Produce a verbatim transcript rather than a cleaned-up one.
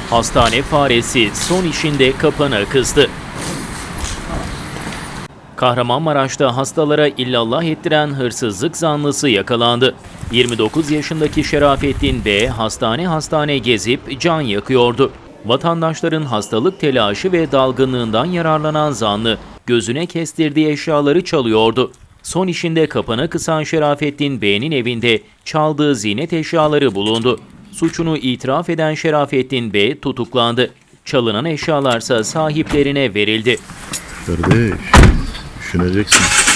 Hastane faresi son işinde kapana kızdı. Kahramanmaraş'ta hastalara illallah ettiren hırsızlık zanlısı yakalandı. yirmi dokuz yaşındaki Şerafettin B. hastane hastane gezip can yakıyordu. Vatandaşların hastalık telaşı ve dalgınlığından yararlanan zanlı gözüne kestirdiği eşyaları çalıyordu. Son işinde kapana kısan Şerafettin B'nin evinde çaldığı ziynet eşyaları bulundu. Suçunu itiraf eden Şerafettin B. tutuklandı. Çalınan eşyalarsa sahiplerine verildi. Kardeş, düşüneceksin.